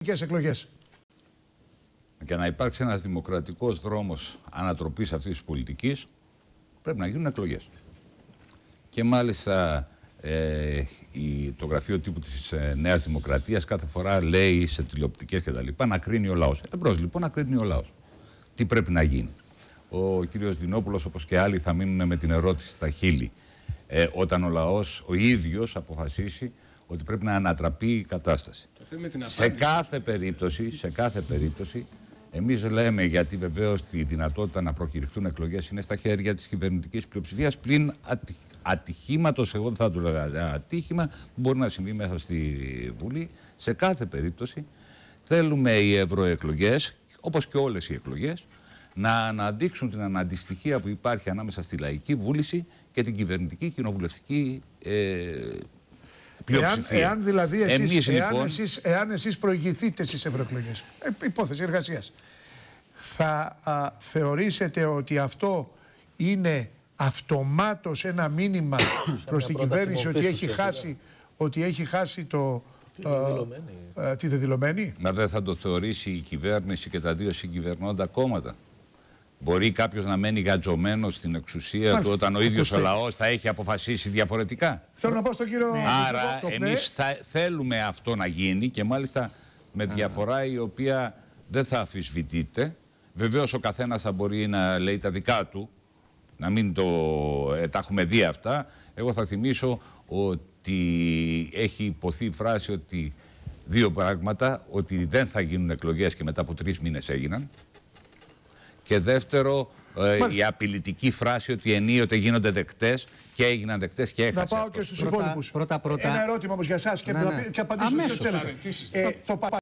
εκλογές. Για να υπάρξει ένας δημοκρατικός δρόμος ανατροπής αυτής της πολιτικής, πρέπει να γίνουν εκλογές. Και μάλιστα το γραφείο τύπου της Νέας Δημοκρατίας κάθε φορά λέει σε τηλεοπτικές κτλ. Να κρίνει ο λαός. Εμπρός λοιπόν να κρίνει ο λαός. Τι πρέπει να γίνει. Ο κύριος Δινόπουλος, όπως και άλλοι, θα μείνουν με την ερώτηση στα χείλη. Όταν ο λαός ο ίδιος αποφασίσει ότι πρέπει να ανατραπεί η κατάσταση. Σε κάθε περίπτωση, εμείς λέμε, γιατί βεβαίως τη δυνατότητα να προκηρυχθούν εκλογές είναι στα χέρια της κυβερνητικής πλειοψηφίας, πλην ατυχήματος, εγώ δεν θα του λέγα ατύχημα, που μπορεί να συμβεί μέσα στη Βουλή. Σε κάθε περίπτωση θέλουμε οι ευρωεκλογές, όπως και όλες οι εκλογές, να αναδείξουν την αναντιστοιχία που υπάρχει ανάμεσα στη λαϊκή βούληση και την κυβερνητική κοινοβουλευτική πλειοψηφία. Εάν δηλαδή εάν εσείς προηγηθείτε στις ευρωεκλογές, υπόθεση εργασίας, θα θεωρήσετε ότι αυτό είναι αυτομάτως ένα μήνυμα προς την κυβέρνηση ότι έχει χάσει τη δεδηλωμένη. Μα δεν θα το θεωρήσει η κυβέρνηση και τα δύο συγκυβερνώντα κόμματα? Μπορεί κάποιος να μένει γατζωμένος στην εξουσία του όταν ο ίδιος ο λαός θα έχει αποφασίσει διαφορετικά? Θέλω να πω στον κύριο... Άρα εμείς θέλουμε αυτό να γίνει, και μάλιστα με διαφορά η οποία δεν θα αμφισβητείται. Βεβαίως ο καθένας θα μπορεί να λέει τα δικά του, να μην τα έχουμε δει αυτά. Εγώ θα θυμίσω ότι έχει υποθεί η φράση ότι δύο πράγματα, ότι δεν θα γίνουν εκλογές και μετά από 3 μήνες έγιναν. Και δεύτερο, η απειλητική φράση ότι ενίοτε γίνονται δεκτές και έγιναν δεκτές και έχασε. Να πάω και στους υπόλοιπους. Πρώτα. Ένα ερώτημα όμως για εσάς και απαντήσω. Αμέσως.